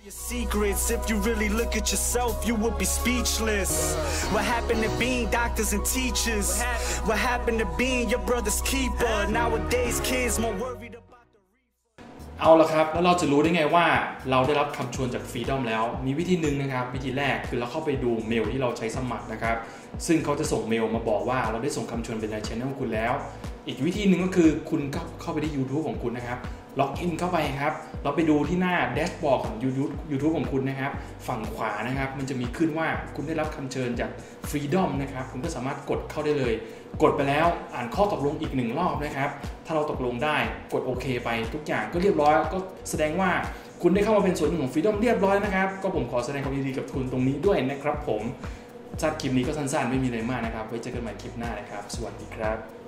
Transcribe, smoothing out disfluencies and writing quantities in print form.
Secrets, if you really look at yourself, you would be speechless. What happened to being doctors and teachers? What happened to being your brother's keeper? Nowadays, kids more worried about the refund. เอาละครับแล้วเราจะรู้ได้ไงว่าเราได้รับคำชวนจาก Freedom แล้วมีวิธีหนึ่งนะครับวิธีแรกคือเราเข้าไปดูเมลที่เราใช้สมัครนะครับซึ่งเขาจะส่งเมลมาบอกว่าเราได้ส่งคำชวนไปใน Channel ของคุณแล้วอีกวิธีหนึ่งก็คือคุณเข้าไปที่ YouTube ของคุณนะครับล็อกอินเข้าไปครับเราไปดูที่หน้าแดชบอร์ดของ YouTube ของคุณนะครับฝั่งขวานะครับมันจะมีขึ้นว่าคุณได้รับคำเชิญจาก Freedom นะครับคุณก็สามารถกดเข้าได้เลยกดไปแล้วอ่านข้อตกลงอีก1รอบนะครับถ้าเราตกลงได้กดโอเคไปทุกอย่างก็เรียบร้อยก็แสดงว่าคุณได้เข้ามาเป็นส่วนหนึ่งของ Freedom เรียบร้อยนะครับก็ผมขอแสดงความยินดีกับคุณตรงนี้ด้วยนะครับผมจากคลิปนี้ก็สั้นๆไม่มีอะไรมากนะครับไว้เจอกันใหม่คลิปหน้านะครับสวัสดีครับ